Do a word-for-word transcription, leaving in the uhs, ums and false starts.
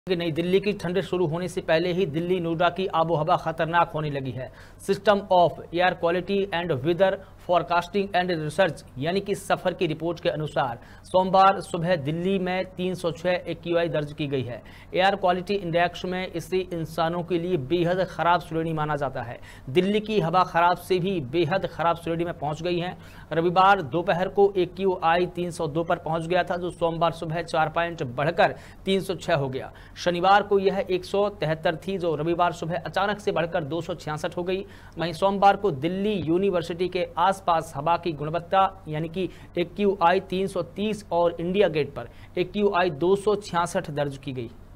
कि नई दिल्ली की ठंड शुरू होने से पहले ही दिल्ली नोएडा की आबोहवा खतरनाक होने लगी है। System of air quality and weather forecasting and research यानी कि सफर की रिपोर्ट के अनुसार सोमवार सुबह दिल्ली में तीन सौ छह एक्यूआई दर्ज की गई है। एयर क्वालिटी इंडेक्स में इसे इंसानों के लिए बेहद खराब श्रेणी माना जाता है। दिल्ली की हवा खराब से भी बेहद खराब श्रेणी में पहुंच गई है। रविवार दोपहर को एक्यूआई तीन सौ दो पर पहुंच गया था, जो सोमवार सुबह चार पॉइंट बढ़कर तीन सौ छह हो गया। शनिवार को यह एक सौ तिहत्तर थी, जो रविवार सुबह अचानक से बढ़कर दो सौ छियासठ हो गई। वहीं सोमवार को दिल्ली यूनिवर्सिटी के आसपास हवा की गुणवत्ता यानी कि एक्यूआई तीन सौ तीस और इंडिया गेट पर एक्यूआई दो सौ छियासठ दर्ज की गई।